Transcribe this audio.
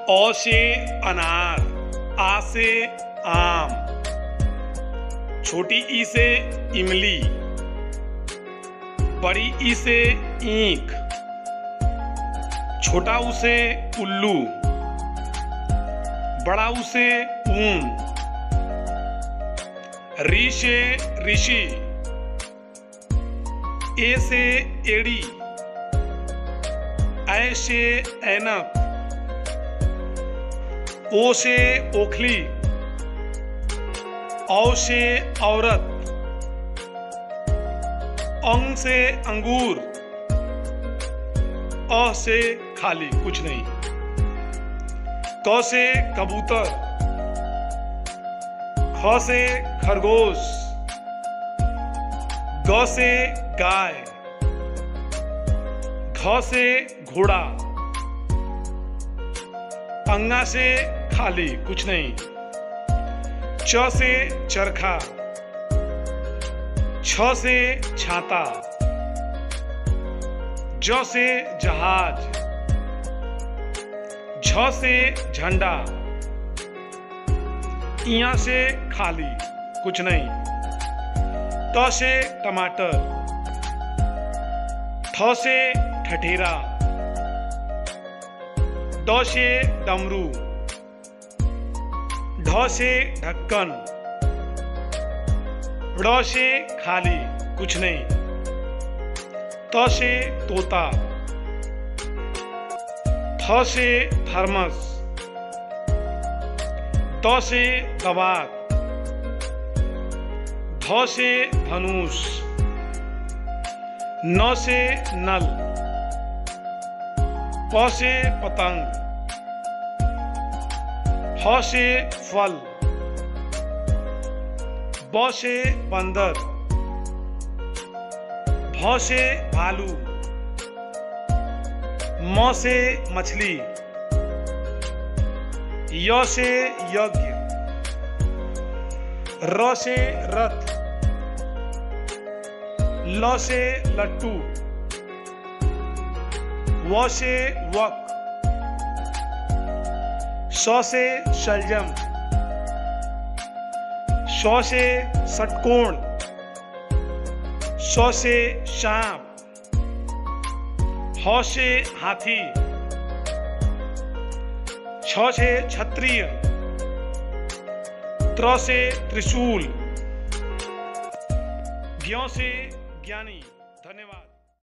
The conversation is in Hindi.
औ से अनार, आ से आम, छोटी ई से इमली, बड़ी ई से ईंख, छोटा ऊ से उल्लू, बड़ा ऊ से ऊन, री से ऋषि, ए से एड़ी, ऐ से ऐनक, ओ से ओखली, औ से औरत, अंग से अंगूर, अ से खाली कुछ नहीं, क से कबूतर, ख से खरगोश, ग से गाय, घ से घोड़ा, अंगा से खाली कुछ नहीं, च से चरखा, छ से छाता, ज से जहाज, झ से झंडा, इया से खाली कुछ नहीं, त से टमाटर, थ से ठठेरा, ड से डमरू, ढ से ढक्कन, ड़ से खाली कुछ नहीं, त से तोता, थ से थर्मस, द से दवात, ध से धनुष, न से नल, प से पतंग, ह से फल, ब से बंदर, भ से भालू, म से मछली, य से यज्ञ, र से रथ, ल से लट्टू, व से वक, स से शलजम, श से षटकोण, स से सांप, ह से हाथी, छ से क्षत्रिय, त्र से त्रिशूल, ज्ञ से ज्ञानी। धन्यवाद।